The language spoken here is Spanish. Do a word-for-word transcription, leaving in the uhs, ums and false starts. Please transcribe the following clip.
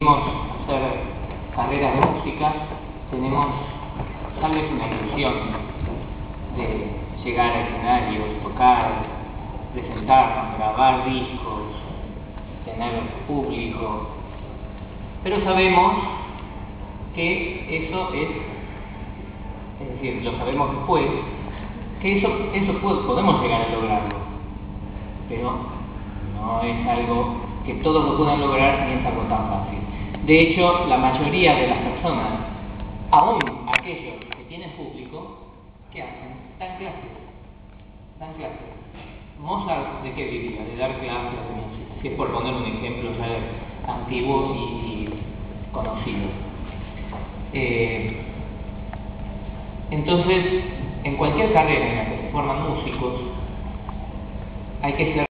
hacer carreras de música, tenemos tal vez una ilusión de llegar a escenarios, tocar, presentarnos, grabar discos, tener público, pero sabemos que eso es, es decir, lo sabemos después, que eso, eso podemos llegar a lograrlo, pero no es algo que todos lo puedan lograr ni es algo tan fácil. De hecho, la mayoría de las personas, aún aquellos que tienen público, ¿qué hacen? Dan clases. Dan clases. Mozart, ¿de qué vivía? De dar clases de música. Si es por poner un ejemplo ya antiguo y, y conocido. Eh, entonces, en cualquier carrera en la que se forman músicos, hay que ser